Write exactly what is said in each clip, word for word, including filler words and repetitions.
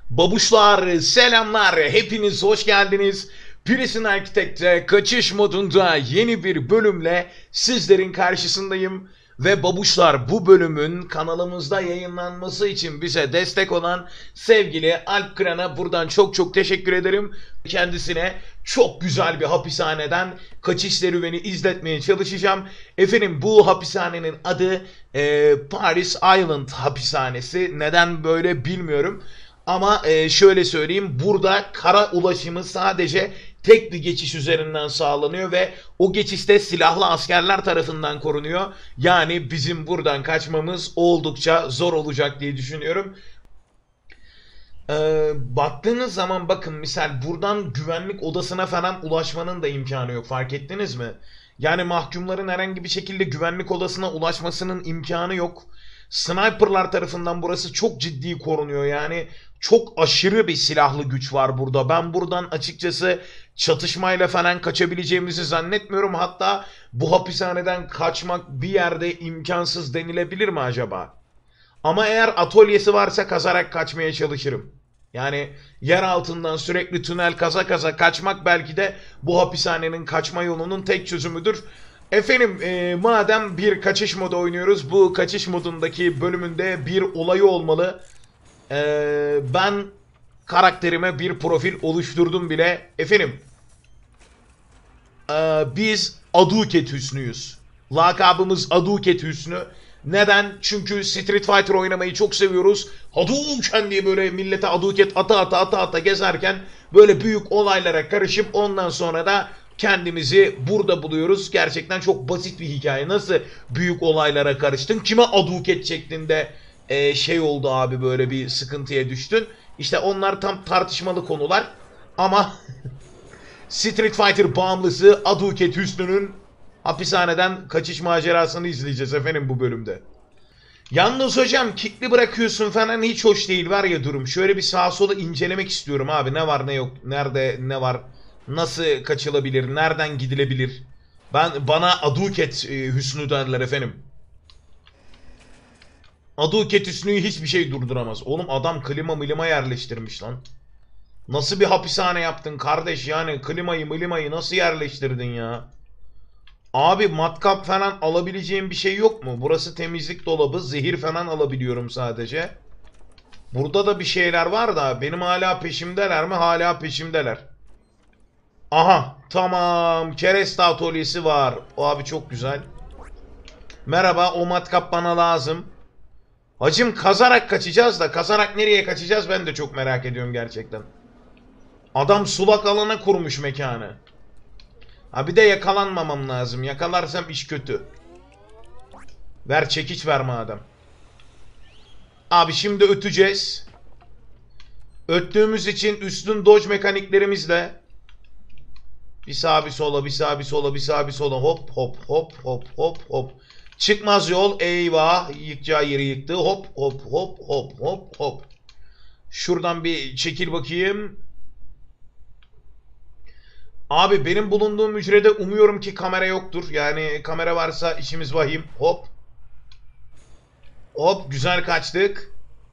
Babuşlar, selamlar, hepiniz hoş geldiniz. Prison Architect'te kaçış modunda yeni bir bölümle sizlerin karşısındayım. Ve babuşlar, bu bölümün kanalımızda yayınlanması için bize destek olan sevgili Alp Kıran'a buradan çok çok teşekkür ederim. Kendisine çok güzel bir hapishaneden kaçış serüveni izletmeye çalışacağım. Efendim, bu hapishanenin adı e, Paris Island hapishanesi. Neden böyle bilmiyorum. Ama e, şöyle söyleyeyim, burada kara ulaşımı sadece tek bir geçiş üzerinden sağlanıyor ve o geçişte silahlı askerler tarafından korunuyor. Yani bizim buradan kaçmamız oldukça zor olacak diye düşünüyorum. Ee, baktığınız zaman bakın, misal buradan güvenlik odasına falan ulaşmanın da imkanı yok, fark ettiniz mi? Yani mahkumların herhangi bir şekilde güvenlik odasına ulaşmasının imkanı yok. Sniperlar tarafından burası çok ciddi korunuyor, yani çok aşırı bir silahlı güç var burada. Ben buradan açıkçası çatışmayla falan kaçabileceğimizi zannetmiyorum. Hatta bu hapishaneden kaçmak bir yerde imkansız denilebilir mi acaba? Ama eğer atölyesi varsa kazarak kaçmaya çalışırım. Yani yer altından sürekli tünel kaza kaza kaçmak belki de bu hapishanenin kaçma yolunun tek çözümüdür. Efendim, e, madem bir kaçış modu oynuyoruz, bu kaçış modundaki bölümünde bir olayı olmalı. E, ben karakterime bir profil oluşturdum bile. Efendim, e, biz Aduket Hüsnü'yüz. Lakabımız Aduket Hüsnü. Neden? Çünkü Street Fighter oynamayı çok seviyoruz. Hadouken diye böyle millete Hadouken ata ata ata ata gezerken böyle büyük olaylara karışıp ondan sonra da kendimizi burada buluyoruz. Gerçekten çok basit bir hikaye. Nasıl büyük olaylara karıştın? Kime Hadouken şeklinde e, şey oldu abi, böyle bir sıkıntıya düştün? İşte onlar tam tartışmalı konular. Ama Street Fighter bağımlısı Hadouken Hüsnü'nün hapishaneden kaçış macerasını izleyeceğiz efendim bu bölümde. Yalnız hocam, kickli bırakıyorsun falan, hiç hoş değil var ya durum. Şöyle bir sağa sola incelemek istiyorum abi. Ne var ne yok, nerede ne var, nasıl kaçılabilir, nereden gidilebilir. Ben bana Aduket e, Hüsnü derler efendim. Aduket Hüsnü'yü hiçbir şey durduramaz. Oğlum adam klima milima yerleştirmiş lan. Nasıl bir hapishane yaptın kardeş, yani klimayı milimayı nasıl yerleştirdin ya? Abi matkap falan alabileceğim bir şey yok mu? Burası temizlik dolabı. Zehir falan alabiliyorum sadece. Burada da bir şeyler var da benim hala peşimdeler mi? Hala peşimdeler. Aha, tamam. Kereste atölyesi var. O abi çok güzel. Merhaba, o matkap bana lazım. Hacım, kazarak kaçacağız da kazarak nereye kaçacağız ben de çok merak ediyorum gerçekten. Adam sulak alana kurmuş mekanı. Ha bir de yakalanmamam lazım. Yakalarsam iş kötü. Ver çekiç, ver madem. Abi şimdi öteceğiz. Öttüğümüz için üstün dodge mekaniklerimizle bir sağa bir sola, bir sağa bir sola, bir sağa bir sola, hop hop hop hop hop hop. Çıkmaz yol, eyvah, yıkacağı yeri yıktı. Hop hop hop hop hop hop. Şuradan bir çekil bakayım. Abi benim bulunduğum hücrede umuyorum ki kamera yoktur. Yani kamera varsa işimiz vahim. Hop. Hop, güzel kaçtık.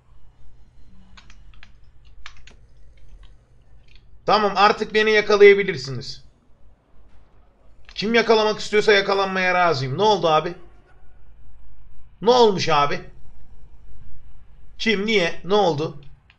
Tamam, artık beni yakalayabilirsiniz. Kim yakalamak istiyorsa yakalanmaya razıyım. Ne oldu abi? Ne olmuş abi? Kim, niye, ne oldu?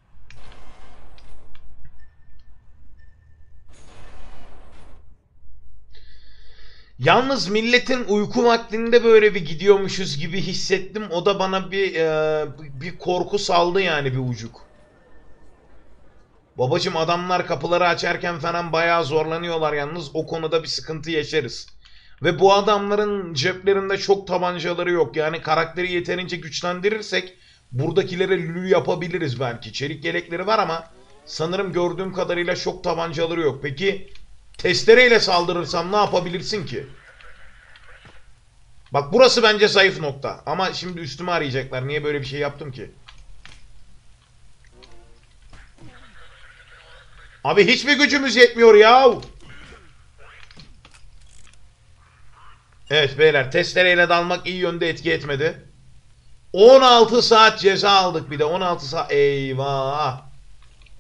Yalnız milletin uyku vaktinde böyle bir gidiyormuşuz gibi hissettim. O da bana bir e, bir korku saldı yani, bir ucuk. Babacım, adamlar kapıları açarken falan bayağı zorlanıyorlar yalnız. O konuda bir sıkıntı yaşarız. Ve bu adamların ceplerinde çok tabancaları yok. Yani karakteri yeterince güçlendirirsek buradakilere lülü yapabiliriz belki. Çelik yelekleri var ama sanırım gördüğüm kadarıyla çok tabancaları yok. Peki testereyle saldırırsam ne yapabilirsin ki? Bak, burası bence zayıf nokta. Ama şimdi üstümü arayacaklar. Niye böyle bir şey yaptım ki? Abi hiçbir gücümüz yetmiyor ya. Evet beyler, testereyle dalmak iyi yönde etki etmedi. on altı saat ceza aldık bir de. on altı saat. Eyvah.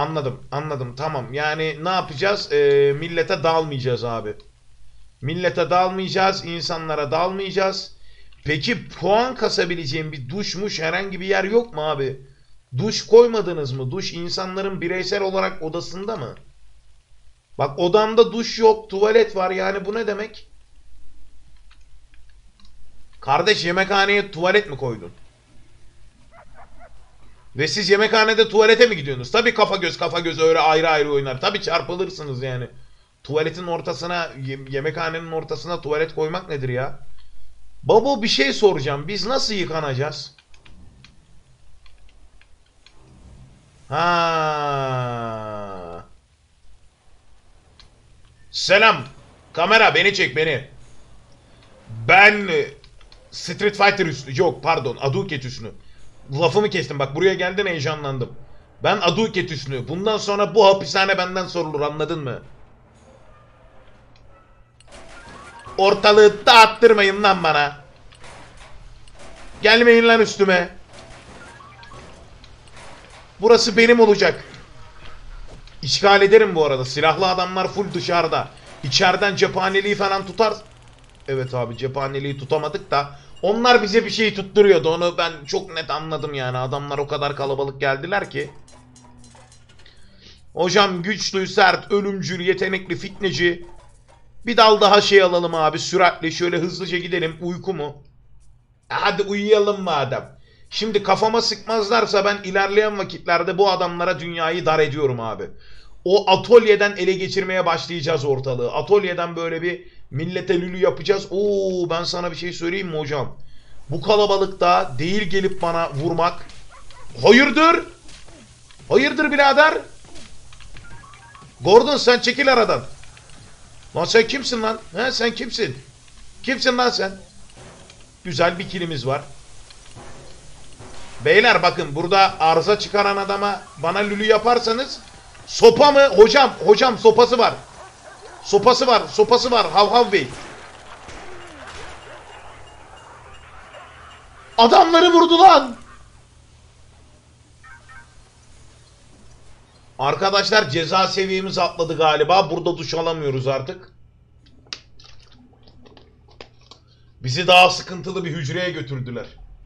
Anladım, anladım. Tamam. Yani ne yapacağız? Ee, millete dalmayacağız abi. Millete dalmayacağız, insanlara dalmayacağız. Peki puan kasabileceğim bir duşmuş herhangi bir yer yok mu abi? Duş koymadınız mı? Duş insanların bireysel olarak odasında mı? Bak odamda duş yok, tuvalet var. Yani bu ne demek? Kardeş yemekhaneye tuvalet mi koydun? Ve siz yemekhanede tuvalete mi gidiyorsunuz? Tabii kafa göz kafa göz öyle ayrı ayrı oynar. Tabii çarpılırsınız yani. Tuvaletin ortasına, yemekhanenin ortasına tuvalet koymak nedir ya? Babo bir şey soracağım. Biz nasıl yıkanacağız? Ha. Selam. Kamera beni çek beni. Ben Street Fighter üstü. Yok pardon. Aduket üstü. Lafımı kestim bak buraya geldin heyecanlandım. Ben Aduket üstü. Bundan sonra bu hapishane benden sorulur anladın mı? Ortalığı dağıttırmayın lan bana. Gelmeyin lan üstüme. Burası benim olacak. İşgal ederim bu arada. Silahlı adamlar full dışarıda. İçeriden cephaneliği falan tutar. Evet abi cephaneliği tutamadık da. Onlar bize bir şey tutturuyordu. Onu ben çok net anladım yani. Adamlar o kadar kalabalık geldiler ki. Hocam güçlü, sert, ölümcül, yetenekli, fitneci. Bir dal daha şey alalım abi süratle. Şöyle hızlıca gidelim. Uyku mu? Hadi uyuyalım madem. Şimdi kafama sıkmazlarsa ben ilerleyen vakitlerde bu adamlara dünyayı dar ediyorum abi. O atölyeden ele geçirmeye başlayacağız ortalığı. Atölyeden böyle bir millete lülü yapacağız. Oo ben sana bir şey söyleyeyim mi hocam? Bu kalabalıkta değil gelip bana vurmak. Hayırdır? Hayırdır birader? Gordon sen çekil aradan. Lan sen kimsin lan? He sen kimsin? Kimsin lan sen? Güzel bir kilimiz var. Beyler bakın burada arıza çıkaran adama bana lülü yaparsanız sopa mı? Hocam hocam sopası var. Sopası var sopası var Hav Hav Bey. Adamları vurdu lan. Arkadaşlar ceza seviyemiz atladı galiba. Burada duş alamıyoruz artık. Bizi daha sıkıntılı bir hücreye götürdüler.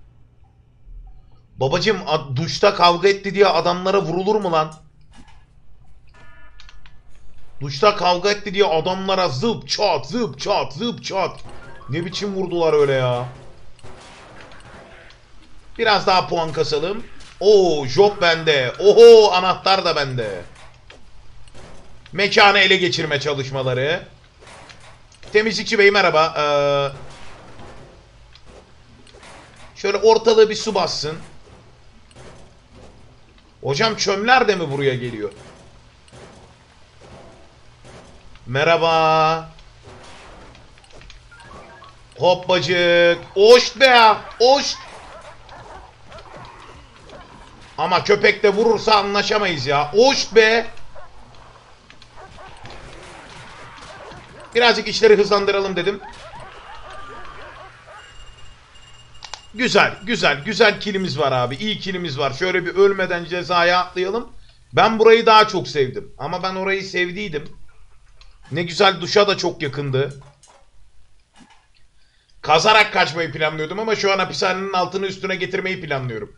Babacım duşta kavga etti diye adamlara vurulur mu lan? Duşta kavga etti diye adamlara zıp çat zıp çat zıp çat. Ne biçim vurdular öyle ya. Biraz daha puan kasalım. Oo job bende. Oho anahtar da bende. Mekanı ele geçirme çalışmaları. Temizlikçi bey merhaba. Ee, şöyle ortalığı bir su bassın. Hocam çömler de mi buraya geliyor? Merhaba. Hoppacık. Oşt be. Oşt. Ama köpek de vurursa anlaşamayız ya. Oşt be. Birazcık işleri hızlandıralım dedim. Güzel, güzel, güzel kilimiz var abi. İyi kilimiz var. Şöyle bir ölmeden cezaya atlayalım. Ben burayı daha çok sevdim. Ama ben orayı sevdiydim. Ne güzel duşa da çok yakındı. Kazarak kaçmayı planlıyordum ama şu an hapishanenin altını üstüne getirmeyi planlıyorum.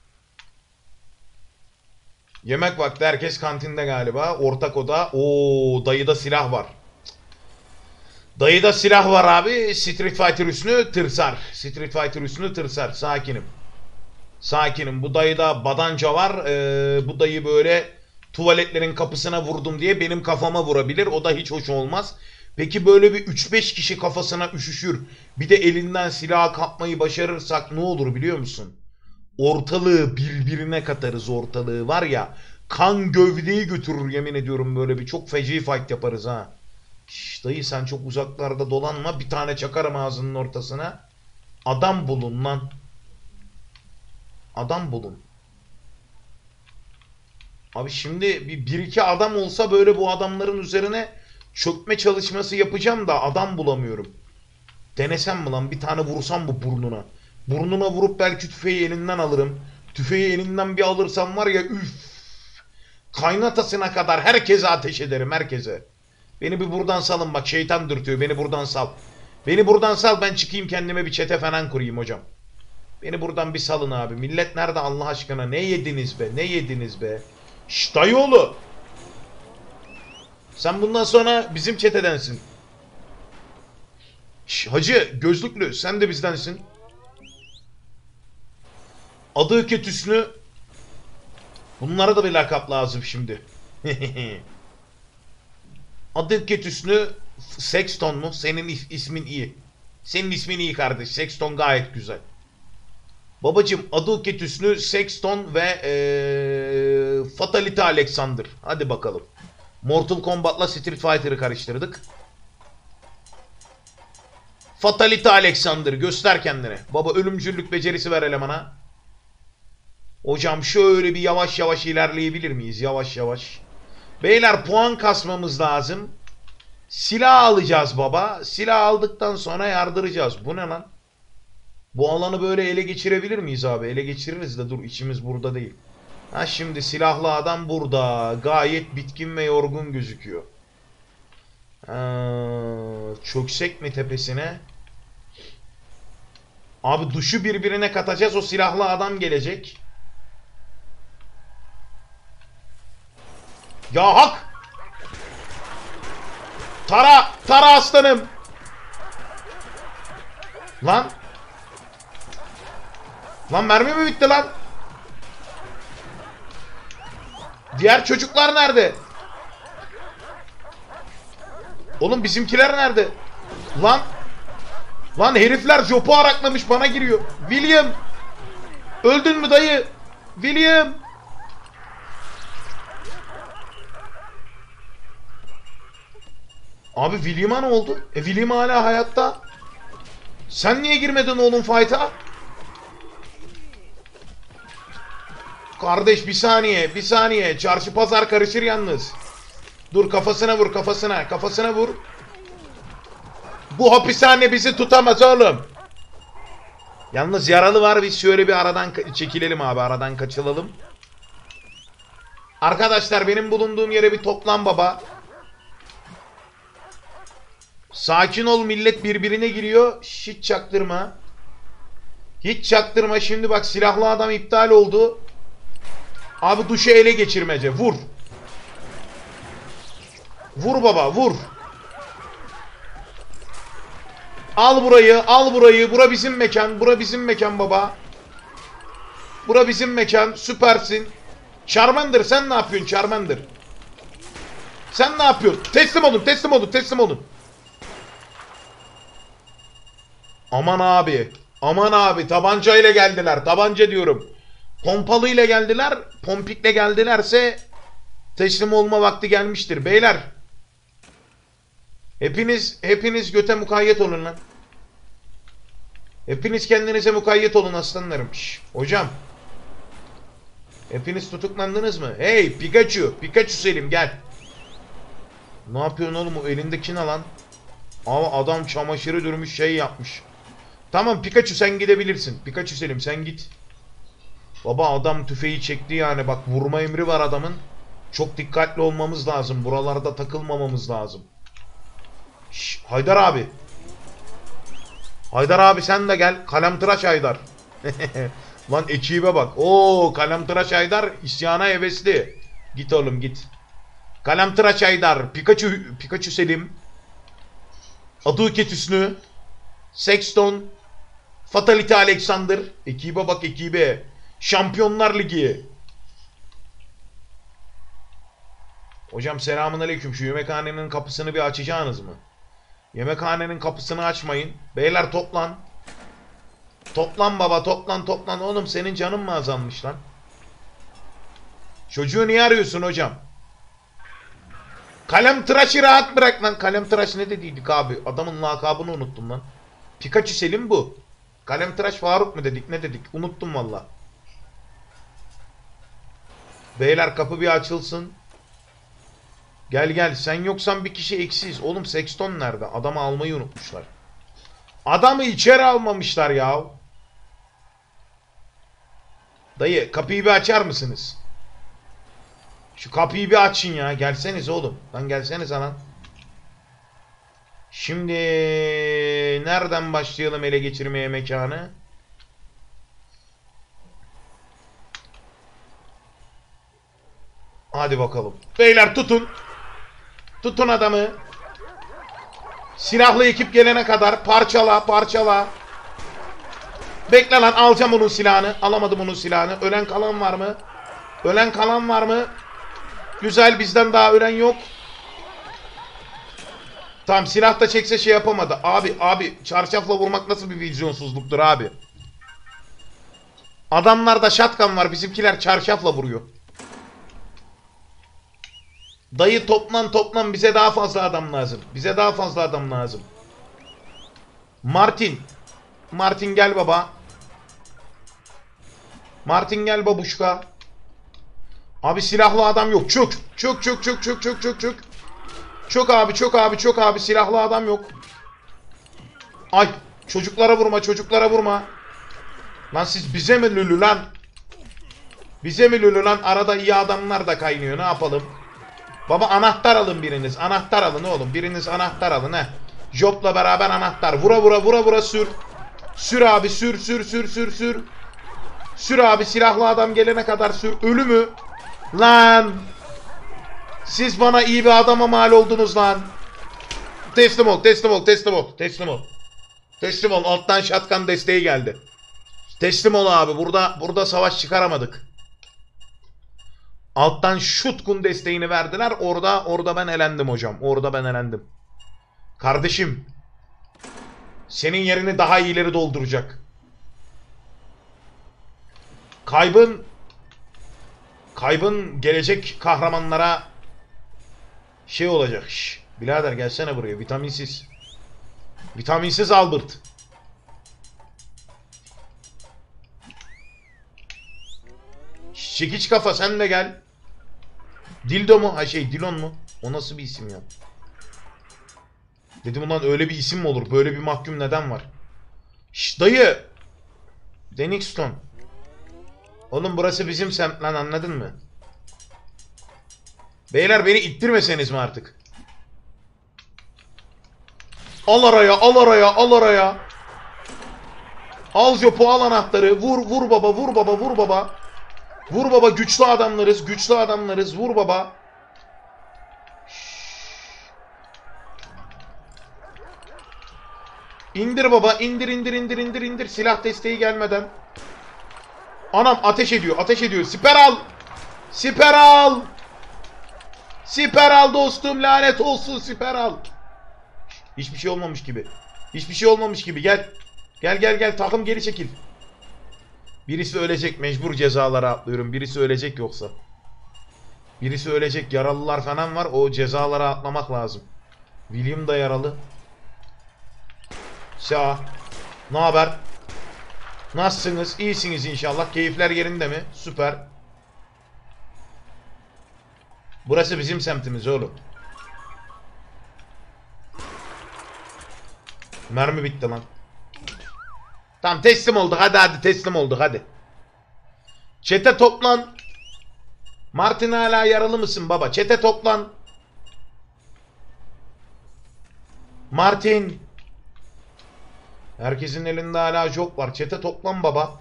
Yemek vakti herkes kantinde galiba. Ortak oda. Oo dayıda silah var. Dayıda silah var abi. Street Fighter üstünü tırsar. Street Fighter üstünü tırsar. Sakinim. Sakinim. Bu dayıda badanca var. Ee, bu dayı böyle tuvaletlerin kapısına vurdum diye benim kafama vurabilir. O da hiç hoş olmaz. Peki böyle bir üç beş kişi kafasına üşüşür. Bir de elinden silah kapmayı başarırsak ne olur biliyor musun? Ortalığı birbirine katarız ortalığı var ya. Kan gövdeyi götürür yemin ediyorum böyle bir çok feci fight yaparız ha. Şş, dayı sen çok uzaklarda dolanma. Bir tane çakarım ağzının ortasına. Adam bulun lan. Adam bulun. Abi şimdi bir, bir iki adam olsa böyle bu adamların üzerine çökme çalışması yapacağım da adam bulamıyorum. Denesem mi lan bir tane vursam bu burnuna. Burnuna vurup belki tüfeği elinden alırım. Tüfeği elinden bir alırsam var ya üf. Kaynatasına kadar herkese ateş ederim, herkese. Beni bir buradan salın bak, şeytan dürtüyor, beni buradan sal. Beni buradan sal, ben çıkayım kendime bir çete falan kurayım hocam. Beni buradan bir salın abi. Millet nerede Allah aşkına? Ne yediniz be? Ne yediniz be? Şşt dayıoğlu. Sen bundan sonra bizim çetedensin. Şş, hacı gözlüklü sen de bizdensin. Adı kötüsünü. Bunlara da bir lakap lazım şimdi. Adı kötüsünü Sexton mu? Senin ismin iyi. Senin ismin iyi kardeş. Sexton gayet güzel. Babacım adı kötüsünü Sexton ve ee, Fatality Alexander. Hadi bakalım. Mortal Kombat'la Street Fighter'ı karıştırdık. Fatality Alexander göster kendini. Baba ölümcüllük becerisi ver elemana. Hocam şöyle bir yavaş yavaş ilerleyebilir miyiz? Yavaş yavaş. Beyler puan kasmamız lazım. Silah alacağız baba. Silah aldıktan sonra yardıracağız. Bu ne lan? Bu alanı böyle ele geçirebilir miyiz abi? Ele geçiririz de dur, içimiz burada değil. Ha şimdi silahlı adam burada. Gayet bitkin ve yorgun gözüküyor. Ha, çöksek mi tepesine? Abi duşu birbirine katacağız. O silahlı adam gelecek. Ya hak! Tara! Tara aslanım! Lan! Lan mermi mi bitti lan? Diğer çocuklar nerede? Oğlum bizimkiler nerede? Lan! Lan herifler jopu araklamış bana giriyor. William! Öldün mü dayı? William! Abi William'a ne oldu? E William hala hayatta. Sen niye girmedin oğlum fight'a? Kardeş bir saniye, bir saniye. Çarşı pazar karışır yalnız. Dur kafasına vur, kafasına, kafasına vur. Bu hapishane bizi tutamaz oğlum. Yalnız yaralı var, biz şöyle bir aradan çekilelim abi, aradan kaçılalım. Arkadaşlar benim bulunduğum yere bir toplan baba. Sakin ol, millet birbirine giriyor. Hiç çaktırma. Hiç çaktırma. Şimdi bak silahlı adam iptal oldu. Abi duşu ele geçirmece. Vur. Vur baba vur. Al burayı, al burayı. Bura bizim mekan. Bura bizim mekan baba. Bura bizim mekan. Süpersin. Charmander sen ne yapıyorsun Charmander? Sen ne yapıyorsun? Teslim olun, teslim olun, teslim olun. Aman abi. Aman abi. Tabancayla geldiler. Tabanca diyorum. Pompalıyla geldiler. Pompikle geldilerse teslim olma vakti gelmiştir. Beyler. Hepiniz hepiniz göte mukayyet olun lan. Hepiniz kendinize mukayyet olun aslanlarım. Şş, hocam. Hepiniz tutuklandınız mı? Hey Pikachu. Pikachu Selim gel. Ne yapıyorsun oğlum? O elindeki ne lan? Ama adam çamaşırı dürmüş şey yapmış. Tamam Pikachu sen gidebilirsin. Pikachu Selim sen git. Baba adam tüfeği çekti yani. Bak vurma emri var adamın. Çok dikkatli olmamız lazım. Buralarda takılmamamız lazım. Şş, Haydar abi. Haydar abi sen de gel. Kalemtıraş Haydar. Lan ekibe bak. Oo Kalemtıraş Haydar isyana hevesli. Git oğlum git. Kalemtıraş Haydar. Pikachu, Pikachu Selim. Aduket Hüsnü. Sexton. Fatality Alexander. Ekibe bak ekibe. Şampiyonlar Ligi. Hocam selamünaleyküm. Şu yemekhanenin kapısını bir açacaksınız mı? Yemekhanenin kapısını açmayın. Beyler toplan. Toplan baba toplan toplan. Oğlum senin canın mı azalmış lan? Çocuğu niye arıyorsun hocam? Kalemtıraşı rahat bırak lan. Kalemtıraş ne dediydik abi? Adamın lakabını unuttum lan. Pikachu Selim bu. Kalemtıraş Faruk mu dedik ne dedik? Unuttum valla. Beyler kapı bir açılsın. Gel gel sen yoksan bir kişi eksiyiz. Oğlum Sexton nerede? Adamı almayı unutmuşlar. Adamı içeri almamışlar ya. Dayı kapıyı bir açar mısınız? Şu kapıyı bir açın ya. Gelseniz oğlum. Lan gelseniz lan. Şimdi nereden başlayalım ele geçirmeye mekanı? Hadi bakalım. Beyler tutun. Tutun adamı. Silahlı ekip gelene kadar parçala parçala. Bekle lan, alacağım onun silahını. Alamadım onun silahını. Ölen kalan var mı? Ölen kalan var mı? Güzel, bizden daha ölen yok. Tamam, silah da çekse şey yapamadı. Abi abi çarşafla vurmak nasıl bir vizyonsuzluktur abi. Adamlarda şatkan var, bizimkiler çarşafla vuruyor. Dayı toplan toplan, bize daha fazla adam lazım. Bize daha fazla adam lazım. Martin. Martin gel baba. Martin gel babuşka. Abi silahlı adam yok. Çök. Çök çök çök çök çök çök çök. Çök abi çök abi çök abi, silahlı adam yok. Ay, çocuklara vurma, çocuklara vurma. Lan siz bize mi lülü lan? Bize mi lülü lan? Arada iyi adamlar da kaynıyor, ne yapalım? Baba anahtar alın biriniz. Anahtar alın oğlum. Biriniz anahtar alın he. Job'la beraber anahtar. Vura vura vura vura sür. Sür abi sür sür sür sür sür. Sür abi, silahlı adam gelene kadar sür. Ölü mü? Lan. Siz bana iyi bir adama mal oldunuz lan. Teslim ol, teslim ol, teslim ol, teslim ol. Teslim ol. Alttan şatkan desteği geldi. Teslim ol abi. Burada burada savaş çıkaramadık. Alttan şutkun desteğini verdiler. Orada orada ben elendim hocam. Orada ben elendim. Kardeşim. Senin yerini daha iyileri dolduracak. Kaybın kaybın gelecek kahramanlara şey olacak. Şş, birader gelsene buraya. Vitaminsiz. Vitaminsiz Albert. Çekiç kafa sen de gel. Dildo mu? Ha şey Dilon mu? O nasıl bir isim ya? Dedim ulan öyle bir isim mi olur? Böyle bir mahkum neden var? Şşş dayı. Denixton. Oğlum burası bizim semt lan, anladın mı? Beyler beni ittirmeseniz mi artık? Al araya, al araya, al araya. Al Jopo, al anahtarı. Vur, vur baba, vur baba, vur baba. Vur baba, güçlü adamlarız, güçlü adamlarız. Vur baba. İndir baba, indir, indir, indir, indir, indir. Silah desteği gelmeden. Anam ateş ediyor, ateş ediyor. Siper al. Siper al. Siper al dostum, lanet olsun, siper al. Hiçbir şey olmamış gibi. Hiçbir şey olmamış gibi, gel. Gel gel gel, takım geri çekil. Birisi ölecek, mecbur cezalara atlıyorum. Birisi ölecek yoksa. Birisi ölecek, yaralılar falan var. O cezalara atlamak lazım. William da yaralı. Sağ. Ne haber? Nasılsınız? İyisiniz inşallah. Keyifler yerinde mi? Süper. Burası bizim semtimiz oğlum. Mermi bitti lan. Tamam teslim olduk. Hadi hadi teslim olduk hadi. Çete toplan. Martin hala yaralı mısın baba? Çete toplan. Martin. Herkesin elinde hala job var. Çete toplan baba.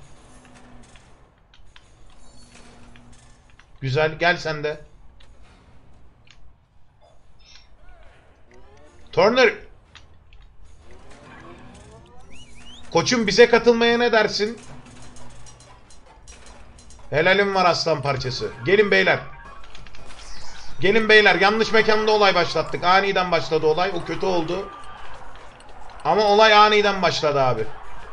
Güzel, gel sen de. Turner. Koçum bize katılmaya ne dersin? Helalim var aslan parçası. Gelin beyler. Gelin beyler. Yanlış mekanda olay başlattık. Aniden başladı olay. O kötü oldu. Ama olay aniden başladı abi.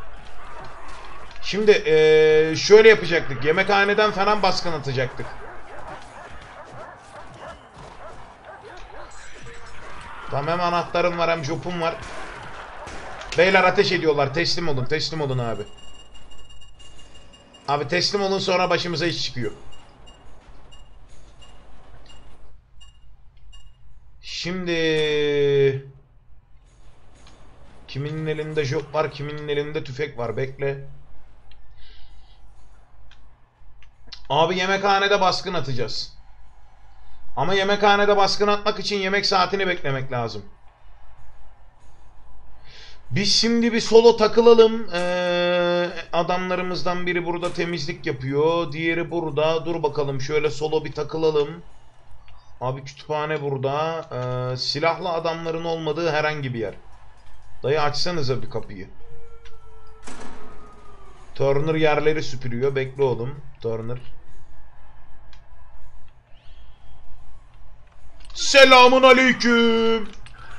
Şimdi ee, şöyle yapacaktık. Yemekhaneden falan baskın atacaktık. Tamam, hem anahtarım var hem jopum var. Beyler ateş ediyorlar. Teslim olun. Teslim olun abi. Abi teslim olun, sonra başımıza iş çıkıyor. Şimdi kiminin elinde job var, kiminin elinde tüfek var. Bekle. Abi yemekhanede baskın atacağız. Ama yemekhanede baskın atmak için yemek saatini beklemek lazım. Biz şimdi bir solo takılalım. Ee, adamlarımızdan biri burada temizlik yapıyor. Diğeri burada. Dur bakalım şöyle solo bir takılalım. Abi kütüphane burada. Ee, silahlı adamların olmadığı herhangi bir yer. Dayı açsanıza bir kapıyı. Turner yerleri süpürüyor. Bekle oğlum. Turner. Selamun aleyküm.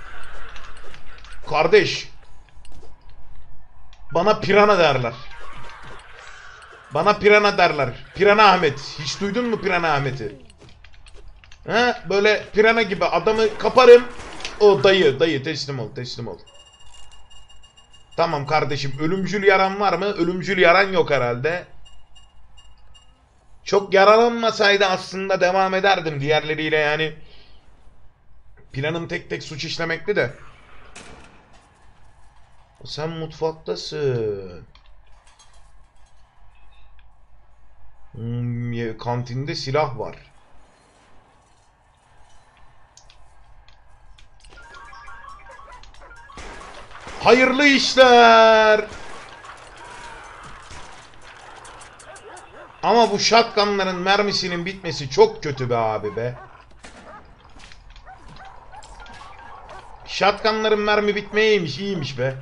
Kardeş. Bana pirana derler. Bana pirana derler. Pirana Ahmet. Hiç duydun mu Pirana Ahmet'i? He? Böyle pirana gibi adamı kaparım. O dayı, dayı teslim ol, teslim ol. Tamam kardeşim. Ölümcül yaran var mı? Ölümcül yaran yok herhalde. Çok yaralanmasaydı aslında devam ederdim diğerleriyle yani. Planım tek tek suç işlemekti de. Sen mutfaktasın. Hmm, kantinde silah var. Hayırlı işler. Ama bu shotgunların mermisinin bitmesi çok kötü be abi be. Shotgunların mermi bitmeyeymiş, iyiymiş be.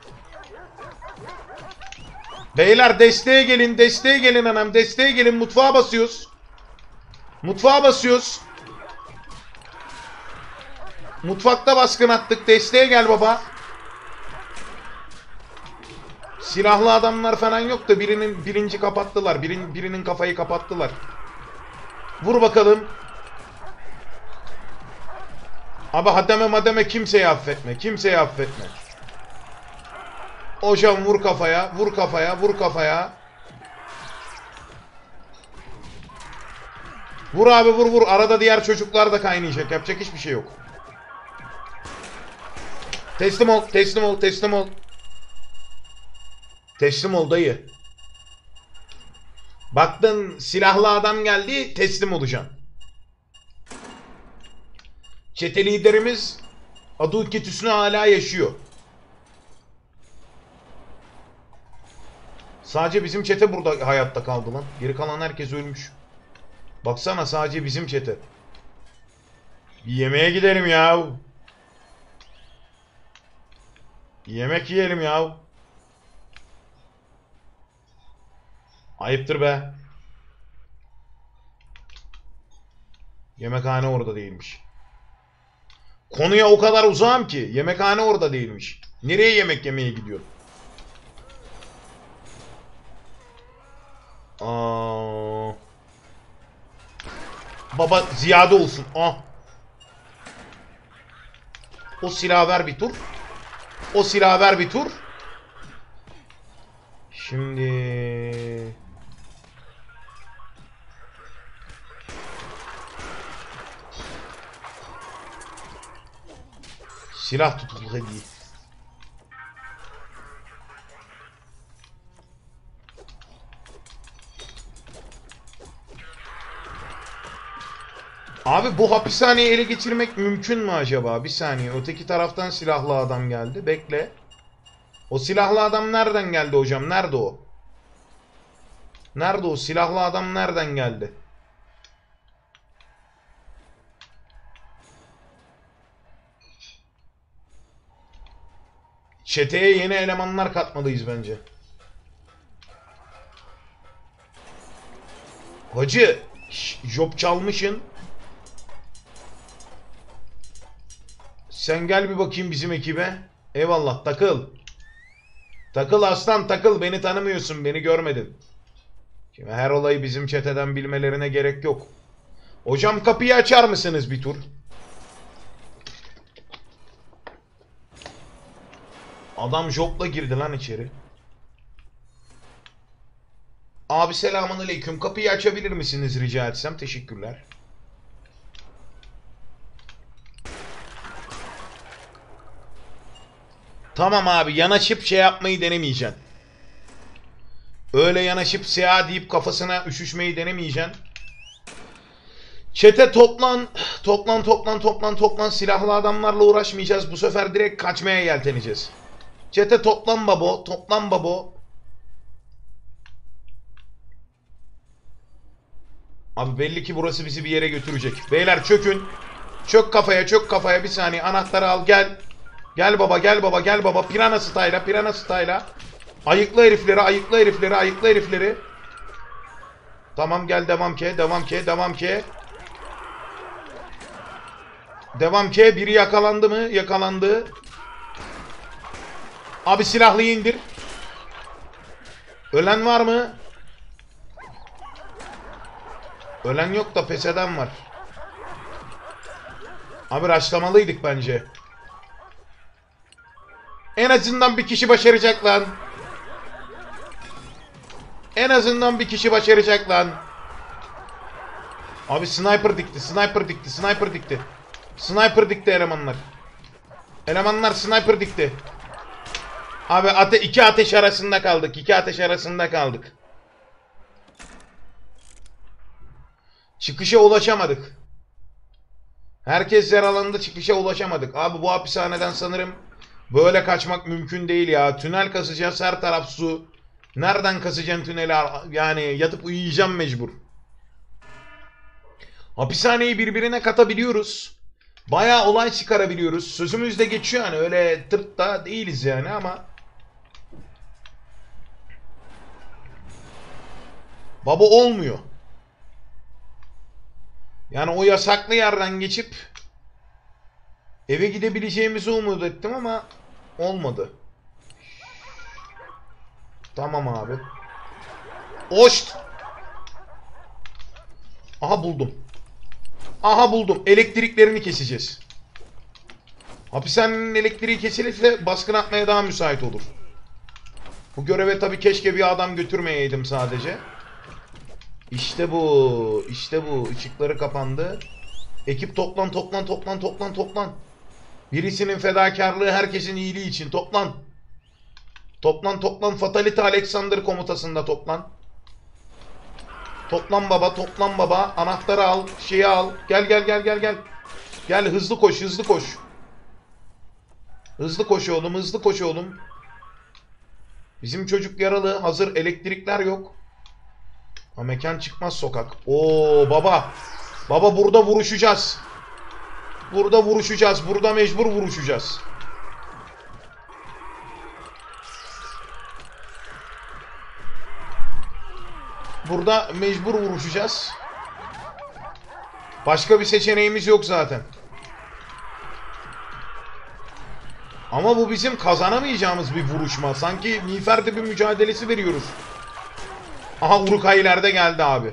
Beyler desteğe gelin, desteğe gelin anam, desteğe gelin, mutfağa basıyoruz. Mutfağa basıyoruz. Mutfakta baskın attık, desteğe gel baba. Silahlı adamlar falan yok da birinin birinci kapattılar, birinin, birinin kafayı kapattılar. Vur bakalım. Abi hademe mademe kimseyi affetme, kimseyi affetme. Hocam vur kafaya, vur kafaya, vur kafaya. Vur abi vur vur. Arada diğer çocuklar da kaynayacak. Yapacak hiçbir şey yok. Teslim ol, teslim ol, teslim ol. Teslim ol dayı. Baktın silahlı adam geldi, teslim olacaksın. Çete liderimiz Adulket Hüsnü hala yaşıyor. Sadece bizim çete burada hayatta kaldı lan. Geri kalan herkes ölmüş. Baksana sadece bizim çete. Bir yemeğe gidelim ya. Bir yemek yiyelim ya. Ayıptır be. Yemekhane orada değilmiş. Konuya o kadar uzağım ki yemekhane orada değilmiş. Nereye yemek yemeye gidiyor? Aa. Baba ziyade olsun. Ah. O silahı ver bir tur. O silahı ver bir tur. Şimdi silah tutuklu hediye. Abi bu hapishaneyi ele geçirmek mümkün mü acaba? Bir saniye. Öteki taraftan silahlı adam geldi. Bekle. O silahlı adam nereden geldi hocam? Nerede o? Nerede o silahlı adam nereden geldi? Çeteye yeni elemanlar katmalıyız bence. Hacı, job çalmışsın. Sen gel bir bakayım bizim ekibe. Eyvallah, takıl. Takıl aslan takıl, beni tanımıyorsun, beni görmedin. Şimdi her olayı bizim çeteden bilmelerine gerek yok. Hocam kapıyı açar mısınız bir tur? Adam jopla girdi lan içeri. Abi selamünaleyküm. Kapıyı açabilir misiniz rica etsem? Teşekkürler. Tamam abi, yanaşıp şey yapmayı denemeyeceksin. Öyle yanaşıp seha deyip kafasına üşüşmeyi denemeyeceksin. Çete toplan. Toplan toplan toplan toplan. Silahlı adamlarla uğraşmayacağız. Bu sefer direkt kaçmaya yelteneceğiz. Çete toplan babo. Toplan babo. Abi belli ki burası bizi bir yere götürecek. Beyler çökün. Çök kafaya, çök kafaya. Bir saniye, anahtarı al, gel. Gel baba, gel baba, gel baba. Pirana style'a, pirana style'a. Ayıkla herifleri, ayıkla herifleri, ayıkla herifleri. Tamam, gel, devam ke, devam ke, devam ke. Devam ke. Biri yakalandı mı? Yakalandı. Abi silahlıyı indir. Ölen var mı? Ölen yok da pes eden var. Abi raşlamalıydık bence. En azından bir kişi başaracak lan. En azından bir kişi başaracak lan. Abi sniper dikti, sniper dikti, sniper dikti. Sniper dikti elemanlar. Elemanlar sniper dikti. Abi ate iki ateş arasında kaldık. iki ateş arasında kaldık. Çıkışa ulaşamadık. Herkes yaralandı, çıkışa ulaşamadık. Abi bu hapishaneden sanırım böyle kaçmak mümkün değil ya. Tünel kazacağız, her taraf su. Nereden kazacaksın tüneli? Yani yatıp uyuyacağım mecbur. Hapishaneyi birbirine katabiliyoruz. Bayağı olay çıkarabiliyoruz. Sözümüz de geçiyor hani, öyle tırt da değiliz yani ama. Baba olmuyor. Yani o yasaklı yerden geçip eve gidebileceğimizi umut ettim ama olmadı. Tamam abi. Oşt. Aha buldum. Aha buldum. Elektriklerini keseceğiz. Hapishanenin elektriği kesilirse baskın atmaya daha müsait olur. Bu göreve tabii keşke bir adam götürmeyeydim sadece. İşte bu. İşte bu. Işıkları kapandı. Ekip toplan toplan toplan toplan toplan. Birisinin fedakarlığı herkesin iyiliği için toplan. Toplan toplan. Fatality Alexander komutasında toplan. Toplan baba, toplan baba. Anahtarı al, şeyi al. Gel gel gel gel gel. Gel hızlı koş, hızlı koş. Hızlı koş oğlum, hızlı koş oğlum. Bizim çocuk yaralı. Hazır elektrikler yok. Ha, mekan çıkmaz sokak. Oo baba. Baba burada vuruşacağız. Burada vuruşacağız. Burada mecbur vuruşacağız. Burada mecbur vuruşacağız. Başka bir seçeneğimiz yok zaten. Ama bu bizim kazanamayacağımız bir vuruşma. Sanki miğfer bir mücadelesi veriyoruz. Aha Uruk-hai ileride geldi abi.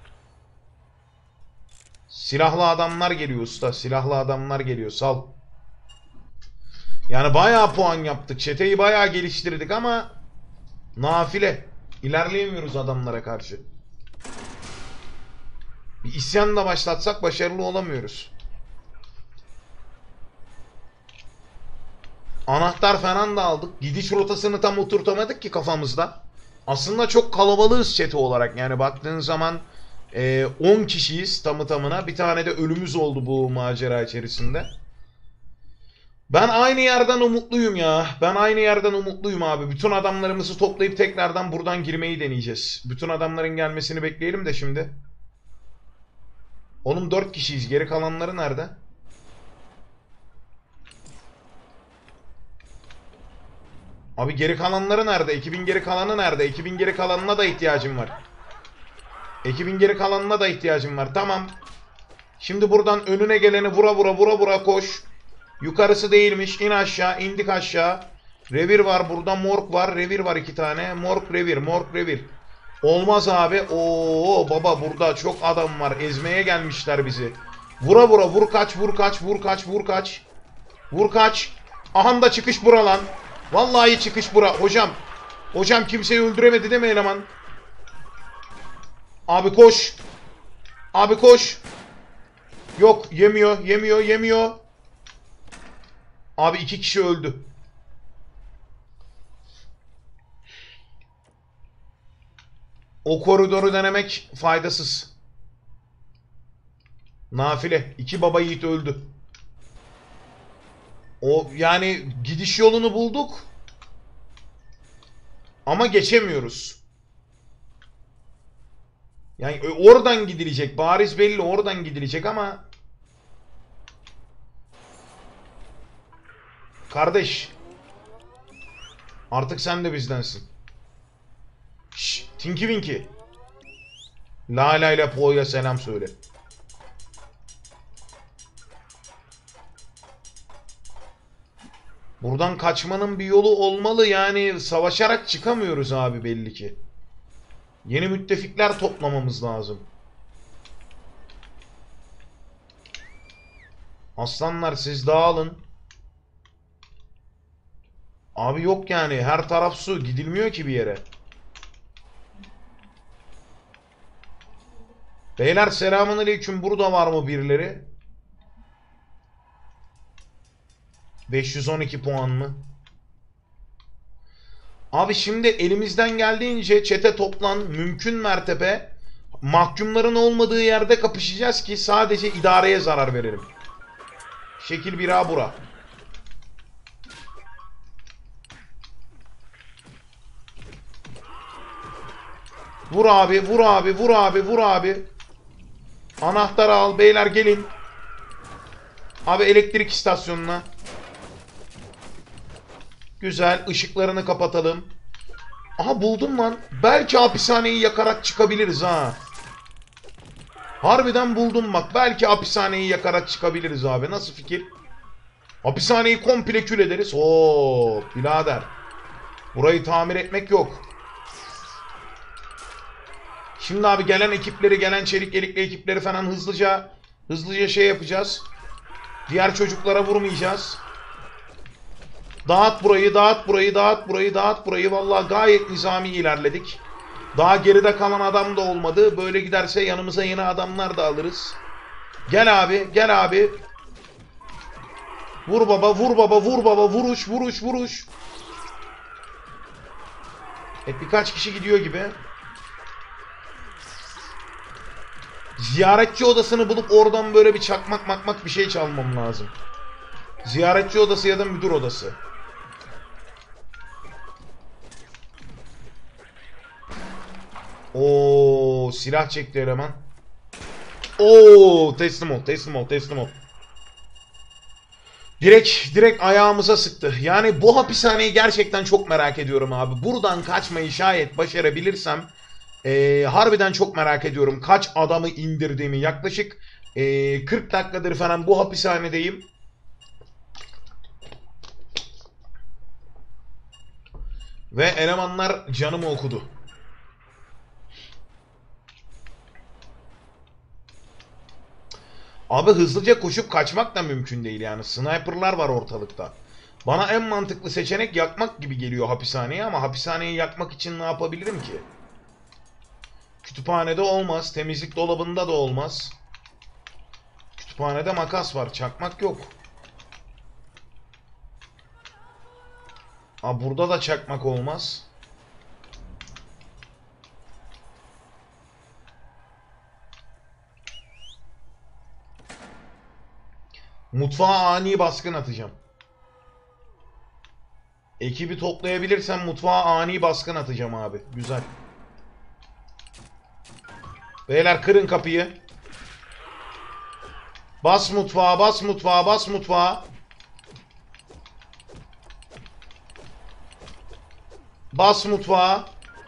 Silahlı adamlar geliyor usta. Silahlı adamlar geliyor. Sal. Yani bayağı puan yaptık. Çeteyi bayağı geliştirdik ama nafile. İlerleyemiyoruz adamlara karşı. Bir isyan da başlatsak başarılı olamıyoruz. Anahtar falan da aldık. Gidiş rotasını tam oturtamadık ki kafamızda. Aslında çok kalabalığız çete olarak. Yani baktığın zaman on kişiyiz tamı tamına. Bir tane de ölümümüz oldu bu macera içerisinde. Ben aynı yerden umutluyum ya. Ben aynı yerden umutluyum abi. Bütün adamlarımızı toplayıp tekrardan buradan girmeyi deneyeceğiz. Bütün adamların gelmesini bekleyelim de şimdi. Oğlum dört kişiyiz. Geri kalanları nerede? Abi geri kalanları nerede? Ekibin geri kalanı nerede? Ekibin geri kalanına da ihtiyacım var. Ekibin geri kalanına da ihtiyacım var. Tamam. Şimdi buradan önüne geleni vura vura vura vura koş. Yukarısı değilmiş. İn aşağı. İndik aşağı. Revir var burada. Morg var. Revir var iki tane. Morg revir. Morg revir. Olmaz abi. Oo baba burada çok adam var. Ezmeye gelmişler bizi. Vura vura. Vur kaç. Vur kaç. Vur kaç. Vur kaç. Vur kaç. Aha da çıkış bura lan. Vallahi çıkış bura. Hocam. Hocam kimseyi öldüremedi değil mi eleman? Abi koş. Abi koş. Yok yemiyor. Yemiyor. Yemiyor. Abi iki kişi öldü. O koridoru denemek faydasız. Nafile. İki baba yiğit öldü. O yani gidiş yolunu bulduk. Ama geçemiyoruz. Yani oradan gidilecek. Bariz belli oradan gidilecek ama kardeş artık sen de bizdensin. Şşş Tinky Winky. Lala ile Po'ya selam söyle. Buradan kaçmanın bir yolu olmalı yani savaşarak çıkamıyoruz abi belli ki. Yeni müttefikler toplamamız lazım. Aslanlar siz dağılın. Abi yok yani her taraf su gidilmiyor ki bir yere. Beyler selamünaleyküm burada var mı birileri? beş yüz on iki puan mı? Abi şimdi elimizden geldiğince çete toplan mümkün mertebe mahkumların olmadığı yerde kapışacağız ki sadece idareye zarar verelim. Şekil bir A bura. Vur abi, vur abi, vur abi, vur abi. Anahtarı al beyler gelin. Abi elektrik istasyonuna. Güzel ışıklarını kapatalım. Aha buldum lan. Belki hapishaneyi yakarak çıkabiliriz ha. Harbiden buldum bak. Belki hapishaneyi yakarak çıkabiliriz abi. Nasıl fikir? Hapishaneyi komple kül ederiz. Oo, birader. Burayı tamir etmek yok. Şimdi abi gelen ekipleri, gelen çelik yelekli ekipleri falan hızlıca hızlıca şey yapacağız. Diğer çocuklara vurmayacağız. Dağıt burayı, dağıt burayı, dağıt burayı, dağıt burayı. Vallahi gayet nizami ilerledik. Daha geride kalan adam da olmadı. Böyle giderse yanımıza yeni adamlar da alırız. Gel abi, gel abi. Vur baba, vur baba, vur baba. Vuruş, vuruş, vuruş. Evet birkaç kişi gidiyor gibi. Ziyaretçi odasını bulup oradan böyle bir çakmak makmak bir şey çalmam lazım. Ziyaretçi odası ya da müdür odası. Oo, silah çekti eleman. Oo, teslim ol, teslim ol, teslim ol. Direkt, direkt ayağımıza sıktı. Yani bu hapishaneyi gerçekten çok merak ediyorum abi. Buradan kaçmayı şayet başarabilirsem ee, harbiden çok merak ediyorum. Kaç adamı indirdiğimi. Yaklaşık ee, kırk dakikadır falan bu hapishanedeyim. Ve elemanlar canımı okudu. Abi hızlıca koşup kaçmak da mümkün değil yani. Sniper'lar var ortalıkta. Bana en mantıklı seçenek yakmak gibi geliyor hapishaneyi ama hapishaneyi yakmak için ne yapabilirim ki? Kütüphanede olmaz. Temizlik dolabında da olmaz. Kütüphanede makas var. Çakmak yok. Aa, burada da çakmak olmaz. Mutfağa ani baskın atacağım. Ekibi toplayabilirsem mutfağa ani baskın atacağım abi. Güzel. Beyler kırın kapıyı. Bas mutfağa, bas mutfağa, bas mutfağa. Bas mutfağa.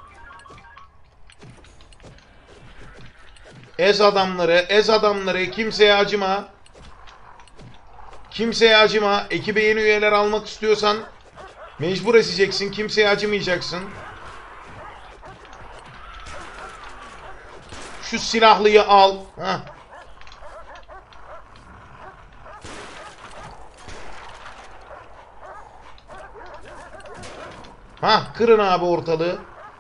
Ez adamları, ez adamları. Kimseye acıma. Kimseye acıma. Ekibe yeni üyeler almak istiyorsan mecbur ezeceksin. Kimseye acımayacaksın. Şu silahlıyı al. Heh. Hah, kırın abi ortalığı.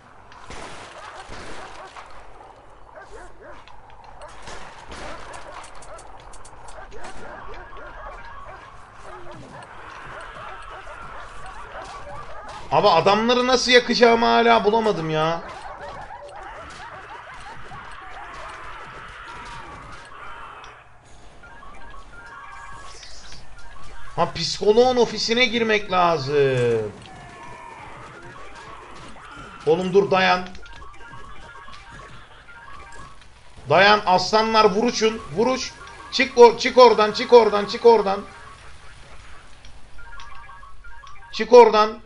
Abi adamları nasıl yakacağımı hala bulamadım ya. Ha, psikoloğun ofisine girmek lazım. Oğlum dur, dayan. Dayan aslanlar, vuruşun. Vuruş. Çık, or çık oradan, çık oradan, çık oradan. Çık oradan.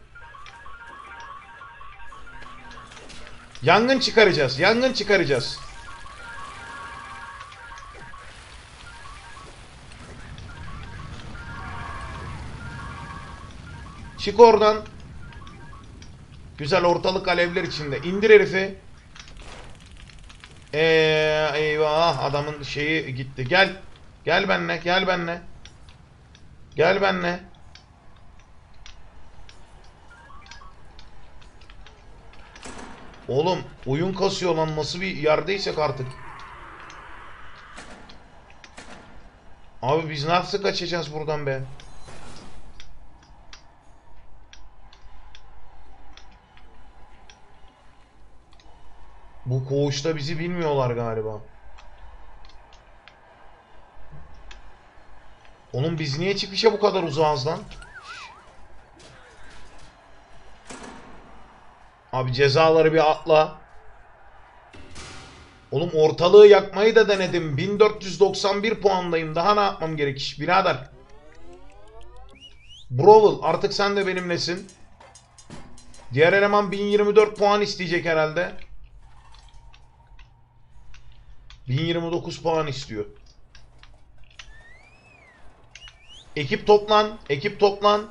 Yangın çıkaracağız. Yangın çıkaracağız. Çık oradan. Güzel, ortalık alevler içinde. İndir herifi. Eee eyvah, adamın şeyi gitti. Gel. Gel benle, gel benle. Gel benle. Oğlum oyun kasıyor lan, nasıl bir yerdeysek artık. Abi biz nasıl kaçacağız buradan be? Bu koğuşta bizi bilmiyorlar galiba. Oğlum biz niye çıkışa bu kadar uzağız lan? Abi cezaları bir atla. Oğlum ortalığı yakmayı da denedim. bin dört yüz doksan bir puandayım. Daha ne yapmam gerek birader? Brawl artık sen de benimlesin. Diğer eleman bin yirmi dört puan isteyecek herhalde. bin yirmi dokuz puan istiyor. Ekip toplan. Ekip toplan.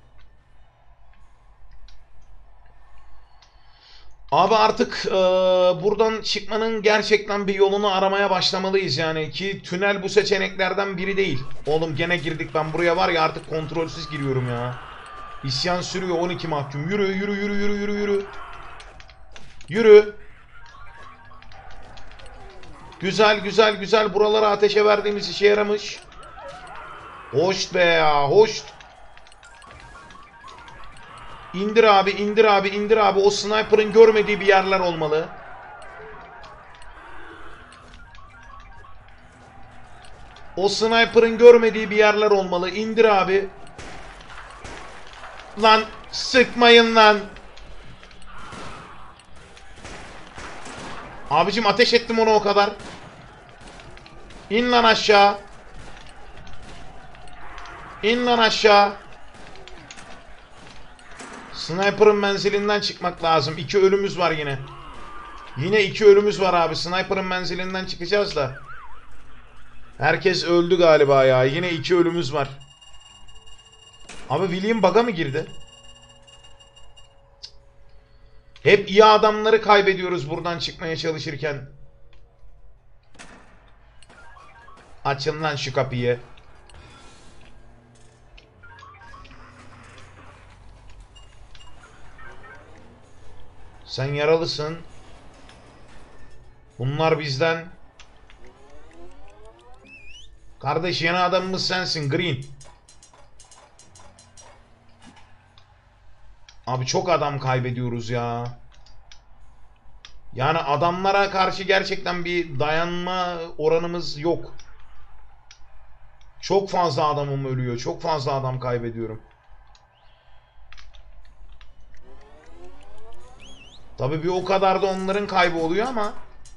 Abi artık e, buradan çıkmanın gerçekten bir yolunu aramaya başlamalıyız yani, ki tünel bu seçeneklerden biri değil. Oğlum gene girdik, ben buraya var ya artık kontrolsüz giriyorum ya. İsyan sürüyor, on iki mahkum. Yürü yürü yürü yürü yürü yürü. Yürü. Güzel güzel güzel, buralara ateşe verdiğimiz işe yaramış. Hoş be ya, hoş. İndir abi, indir abi, indir abi. O sniper'ın görmediği bir yerler olmalı. O sniper'ın görmediği bir yerler olmalı. İndir abi. Lan sıkmayın lan. Abicim ateş ettim ona o kadar. İn lan aşağı. İn lan aşağı. Sniper'ın menzilinden çıkmak lazım. İki ölümümüz var yine. Yine iki ölümümüz var abi. Sniper'ın menzilinden çıkacağız da. Herkes öldü galiba ya. Yine iki ölümümüz var. Abi William bug'a mı girdi? Hep iyi adamları kaybediyoruz buradan çıkmaya çalışırken. Açın lan şu kapıyı. Sen yaralısın. Bunlar bizden. Kardeş yeni adamımız sensin Green. Abi çok adam kaybediyoruz ya. Yani adamlara karşı gerçekten bir dayanma oranımız yok. Çok fazla adamım ölüyor. Çok fazla adam kaybediyorum. Tabii bir o kadar da onların kaybı oluyor ama.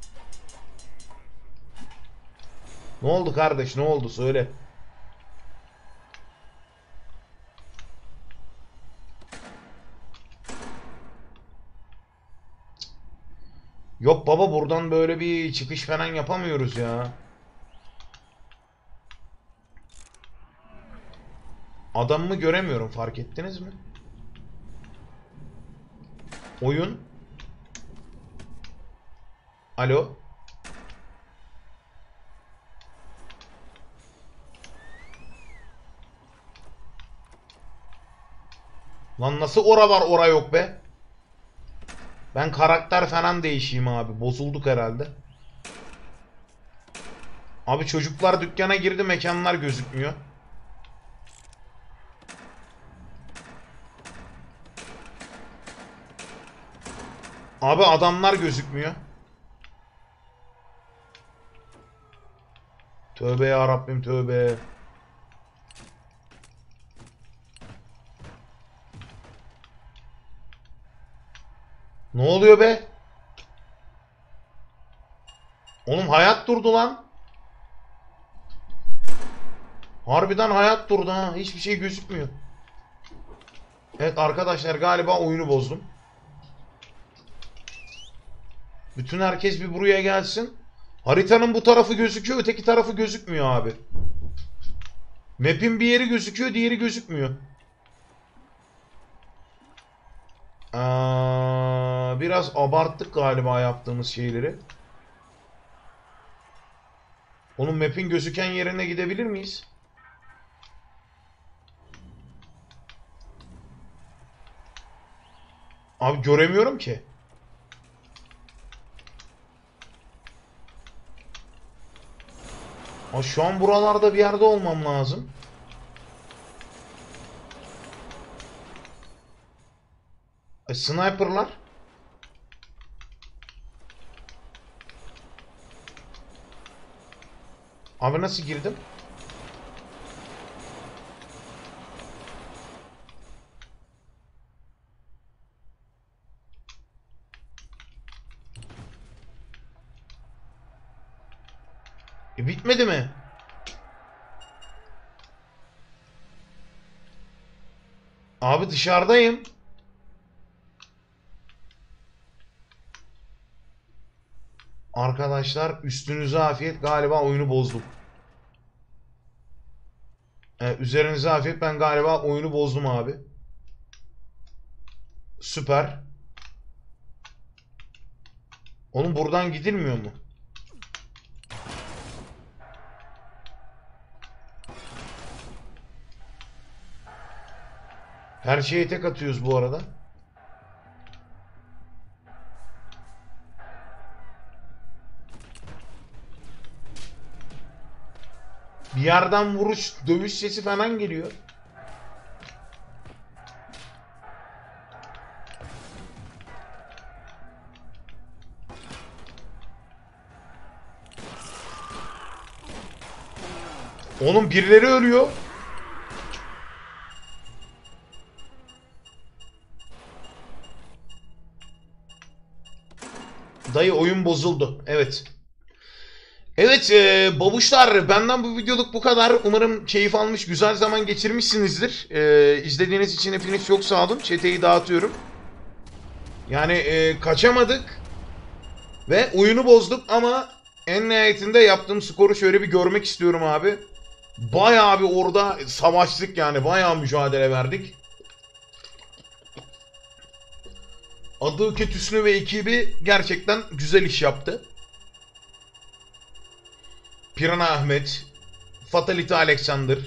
Ne oldu kardeş? Ne oldu? Söyle. Yok baba, buradan böyle bir çıkış falan yapamıyoruz ya. Adamımı göremiyorum, fark ettiniz mi? Oyun. Alo. Lan nasıl ora var ora yok be? Ben karakter falan değişeyim abi. Bozulduk herhalde. Abi çocuklar dükkana girdi, mekanlar gözükmüyor. Abi adamlar gözükmüyor. Tövbe ya Rabbim, tövbe. Ne oluyor be? Oğlum hayat durdu lan. Harbiden hayat durdu ha. Hiçbir şey gözükmüyor. Evet arkadaşlar galiba oyunu bozdum. Bütün herkes bir buraya gelsin. Haritanın bu tarafı gözüküyor, öteki tarafı gözükmüyor abi. Map'in bir yeri gözüküyor, diğeri gözükmüyor. Aa, biraz abarttık galiba yaptığımız şeyleri. Onun map'in gözüken yerine gidebilir miyiz? Abi göremiyorum ki. Aa, şu an buralarda bir yerde olmam lazım. E, sniper'lar. Abi nasıl girdim? E, bitmedi mi? Abi dışarıdayım. Arkadaşlar üstünüze afiyet, galiba oyunu bozdum. Ee, üzerinize afiyet, ben galiba oyunu bozdum abi. Süper. Oğlum buradan gidilmiyor mu? Her şeye tek atıyoruz bu arada. Bir yerden vuruş, dövüş sesi falan geliyor. Oğlum birileri ölüyor. Dayı oyun bozuldu. Evet. Evet e, babuşlar, benden bu videoluk bu kadar. Umarım keyif almış, güzel zaman geçirmişsinizdir. E, izlediğiniz için hepiniz çok sağ olun. Çeteyi dağıtıyorum. Yani e, kaçamadık. Ve oyunu bozduk ama en nihayetinde yaptığım skoru şöyle bir görmek istiyorum abi. Bayağı bir orada savaştık yani. Bayağı mücadele verdik. Adıket Hüsnü ve ekibi gerçekten güzel iş yaptı. Pirana Ahmet, Fatality Alexander.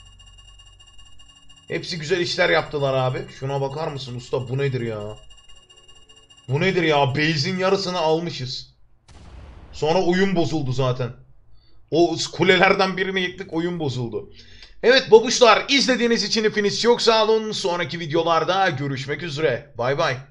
Hepsi güzel işler yaptılar abi. Şuna bakar mısın usta, bu nedir ya? Bu nedir ya? Base'in yarısını almışız. Sonra oyun bozuldu zaten. O kulelerden birini yıktık, oyun bozuldu. Evet babuşlar, izlediğiniz için hepiniz çok sağ olun. Sonraki videolarda görüşmek üzere. Bay bay.